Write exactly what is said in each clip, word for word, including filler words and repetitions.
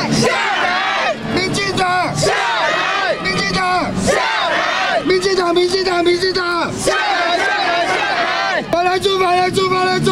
下来！民进党下来！民进党下来！民进党民进党民进党下来下来下来！法来猪法来猪法来猪！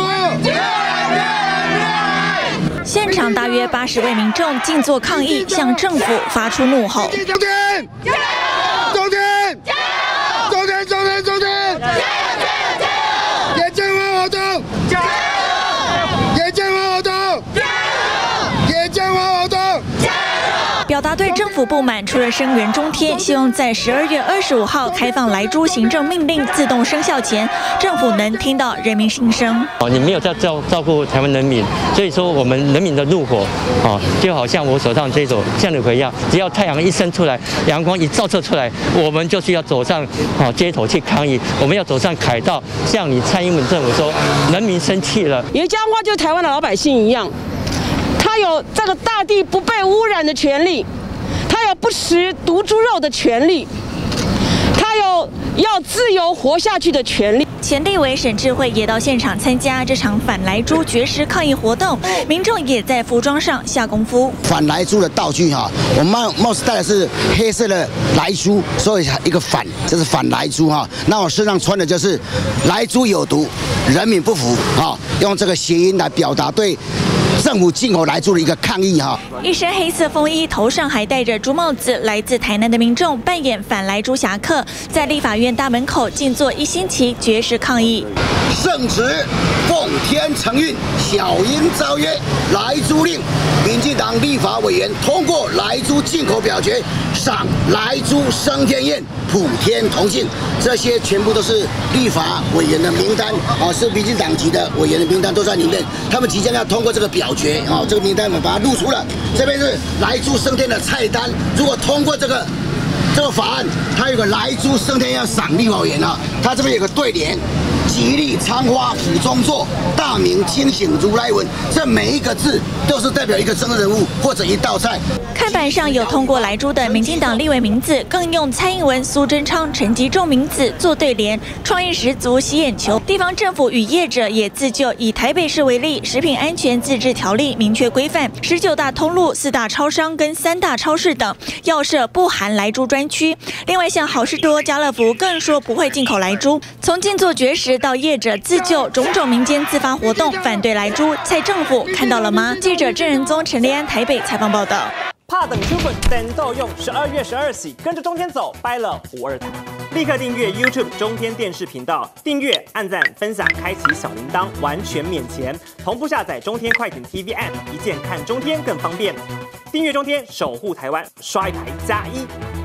现场大约八十位民众静坐抗议，向政府发出怒吼。 中天，加油！中天，加油！中天，中天，中天，加油！加油！加油！野建文活动，加油！野建文活动，加油！野建文活动，加油！ 表达对政府不满，除了声援中天，希望在十二月二十五号开放莱猪行政命令自动生效前，政府能听到人民心声。 哦，你没有在照照顾台湾人民，所以说我们人民的怒火，哦，就好像我手上这种向日葵一样，只要太阳一升出来，阳光一照射出来，我们就是要走上哦街头去抗议，我们要走上凯道，向你蔡英文政府说，人民生气了。 也讲话就台湾的老百姓一样，他有这个大地不被污染的权利，他有不食毒猪肉的权利，他有要自由活下去的权利。 前立委沈智慧也到现场参加这场反莱猪绝食抗议活动，民众也在服装上下功夫。 反莱猪的道具哈，我们帽帽子戴的是黑色的莱猪，所以一个反，这是反莱猪哈。那我身上穿的就是莱猪有毒，人民不服啊，用这个谐音来表达对政府进口莱猪的一个抗议哈。 一身黑色风衣，头上还戴着猪帽子，来自台南的民众扮演反莱猪侠客，在立法院大门口静坐一星期绝食抗议。 圣旨奉天承运，小英诏曰：莱猪令。民进党立法委员通过莱猪进口表决，赏莱猪升天宴，普天同庆。这些全部都是立法委员的名单啊，是民进党籍的委员的名单都在里面。他们即将要通过这个表决啊，这个名单我们把它录出了。这边是莱猪升天的菜单，如果通过这个这个法案，它有个莱猪升天要赏立法委员啊，它这边有个对联。吉利昌花府中坐，大明清醒如来文。这每一个字都是代表一个政治人物或者一道菜。 看板上有通过莱猪的民进党立委名字，更用蔡英文、苏贞昌、陈吉仲名字做对联，创意十足，吸眼球。地方政府与业者也自救，以台北市为例，食品安全自治条例明确规范，十九大通路、四大超商跟三大超市等要设不含莱猪专区。另外，像好事多、家乐福更说不会进口莱猪。从静坐绝食到业者自救，种种民间自发活动反对莱猪，蔡政府看到了吗？记者郑仁宗、陈立安台北采访报道。 怕等出本等到用，十二月十二起跟着中天走，掰了五二台。立刻订阅 YouTube 中天电视频道，订阅、按赞、分享，开启小铃铛，完全免钱。同步下载中天快艇 T V App， 一键看中天更方便。订阅中天，守护台湾，刷一排加一。